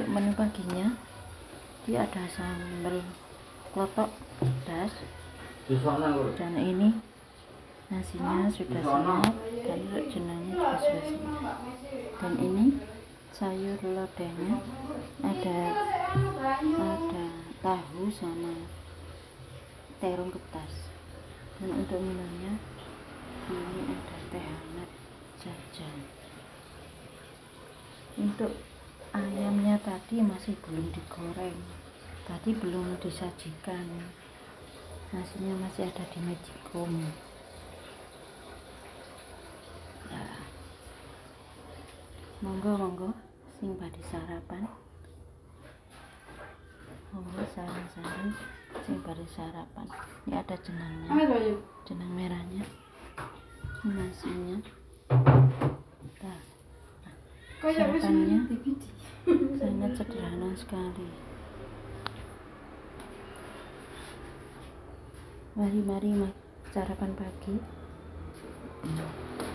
menu paginya dia ada sambal klotok pedas, dan ini nasinya sudah siap, dan jenangnya juga sudah siap, dan ini sayur lodehnya ada tahu sama terong ketas, dan untuk minumnya ini ada teh hangat jajan. Untuk ayamnya tadi masih belum digoreng, tadi belum disajikan, nasinya masih ada di magicom. Nah, monggo sing badhe sarapan, monggo sareng-sareng sing badhe sarapan. Ini ada jenangnya, jenang merahnya, nasinya. Nah, sarapannya sangat sederhana sekali. Mari sarapan pagi.